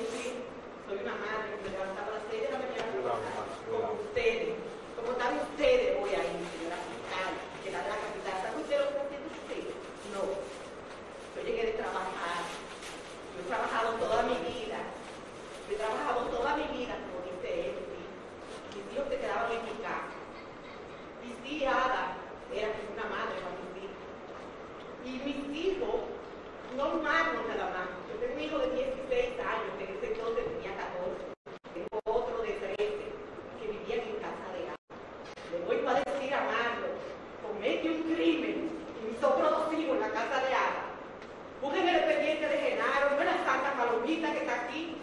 sí, soy una madre que me levantaba a las 6 de la mañana como ustedes. Como están ustedes hoy ahí, señora fiscal, que la de la capital. ¿Saben ustedes lo que están haciendo ustedes? No. Yo llegué de trabajar. Yo he trabajado toda mi vida. Yo he trabajado toda mi vida, como dice él. Mis hijos se quedaban en mi casa. Y sí, Ada era una madre para mis hijos. Y mis hijos, no humanos nada más. Yo tengo un hijo de 16 años, que en ese entonces tenía 14. Tengo otro de 13, que vivía en casa de Ada. Le voy a decir a Marlo, comete un crimen, y mis otros dos hijos en la casa de Ada. Busquen el expediente de Genaro, no es la Santa Palomita que está aquí.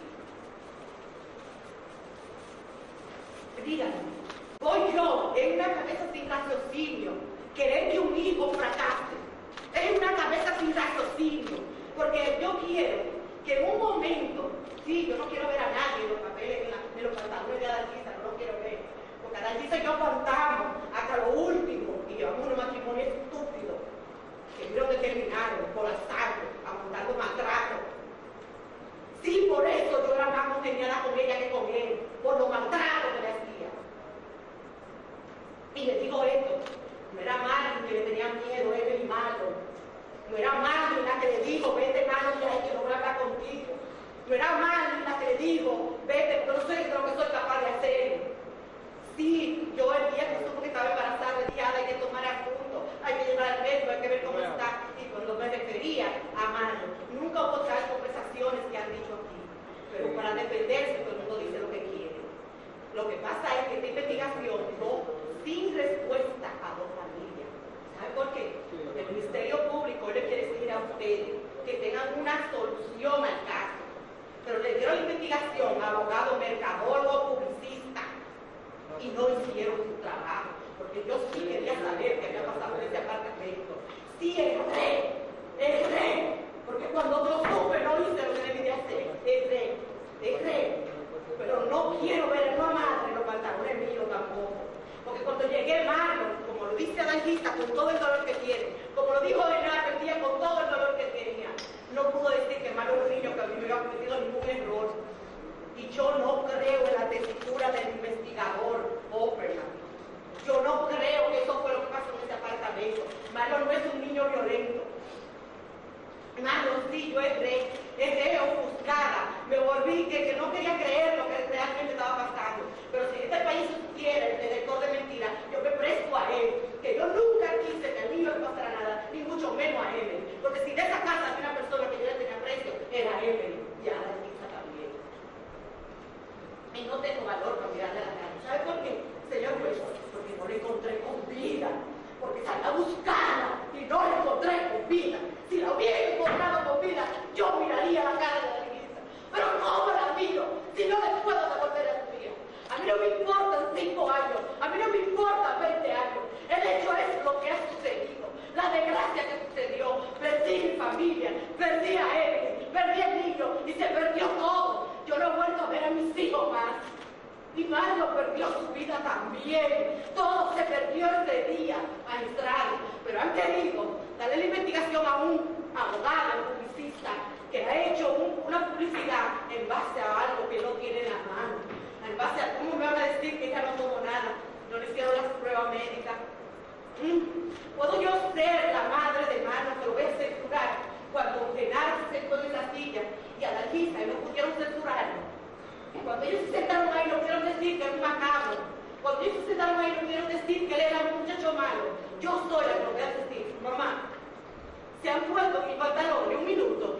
Díganme, voy yo en una cabeza sin raciocinio, querer que un hijo fracase. Es una cabeza sin raciocinio, porque yo quiero que en un momento, sí, yo no quiero ver a nadie en los papeles, en los pantalones de Adalgisa, no lo quiero ver, porque Adalgisa y yo aguantamos hasta lo último y llevamos unos matrimonios estúpidos que vieron que terminaron por asalto, aguantando maltrato. Sí, por eso yo era más congeniada con ella que con él, por los maltratos que le hacía. Y les digo esto, no era Marlon que le tenía miedo, él y Marlon. No era Marlon la que le dijo, vete mano de ahí que no voy a hablar contigo. No era Marlon la que le dijo, vete, porque no soy lo que soy capaz de hacer. Sí, yo el día que supo que estaba embarazada, le dije, hay que tomar asunto, hay que llevar al médico, hay que ver cómo está. Y cuando me refería a Marlon, nunca hubo tal conversaciones que han dicho aquí. Pero para defenderse, todo el mundo dice lo que quiere. Lo que pasa es que esta investigación no sin respuesta a dos familias. ¿Sabe por qué? Porque el Ministerio Público le quiere exigir a ustedes que tengan una solución al caso. Pero le dieron la investigación a abogados, mercadólogos, publicistas y no hicieron su trabajo. Porque yo sí quería saber qué había pasado en ese apartamento. Sí, erré. Porque cuando yo supe no hice lo que debí de hacer. Erré. Pero no quiero ver a una madre en los pantalones míos tampoco. Porque cuando llegué Marlon, como lo dice Adalgisa, con todo el dolor que tiene, como lo dijo Genaro el día con todo el dolor que tenía, no pudo decir que Marlon era un niño que a mí no había cometido ningún error. Y yo no creo en la tesitura del investigador Opperman. Yo no creo que eso fue lo que pasó en ese apartamento. Marlon no es un niño violento. Marlon, sí, yo erré ofuscada, me volví que no quería creer lo que realmente estaba pasando. Pero si este país supiera el detector de mentiras, yo me presto a él, que yo nunca quise que al niño le pasara nada, ni mucho menos a Emily. Porque si de esa casa había una persona que yo le tenía precio, era Emily, y a la hija también. Y no tengo valor para mirarle a la cara. ¿Sabe por qué, señor juez? Porque no le encontré con vida. Porque salí a buscarla y no la encontré con vida. Si la hubiera encontrado con vida, yo miraría la cara de la Adalgisa. Pero ¿cómo la miro si no le puedo devolver a su vida? A mí no me importan 5 años, a mí no me importan 20 años. El hecho es lo que ha sucedido, la desgracia que sucedió. Perdí mi familia, perdí a Emily, perdí al niño y se perdió todo. Yo no he vuelto a ver a mis hijos más. Y Marlon perdió su vida también. Todo se perdió ese día, magistrado. Pero han querido darle la investigación a un abogado, un publicista, que ha hecho una publicidad en base a algo que no tiene en la mano. En base a cómo me van a decir que ella no tomó nada, no le hicieron las pruebas médicas. ¿Puedo yo ser la madre de Marlon que lo voy a censurar cuando Genaro se sentó en esa silla y a Adalgisa y no pudieron censurarlo? Cuando ellos se sentaron ahí no pudieron decir que era un macabro. Cuando ellos se sentaron ahí no pudieron decir que él era un muchacho malo. Yo soy la que lo voy a decir. Mamá, ¿se han puesto en mi pantalón en un minuto?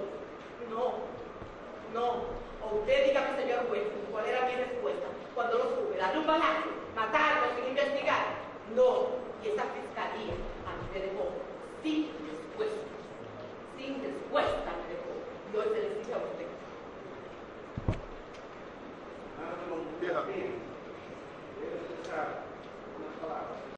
No. O usted dígame, señor juez, ¿cuál era mi respuesta? Cuando lo sube, darle un balazo, matarlo sin investigar. No. Y esa fiscalía a mí me dejó sin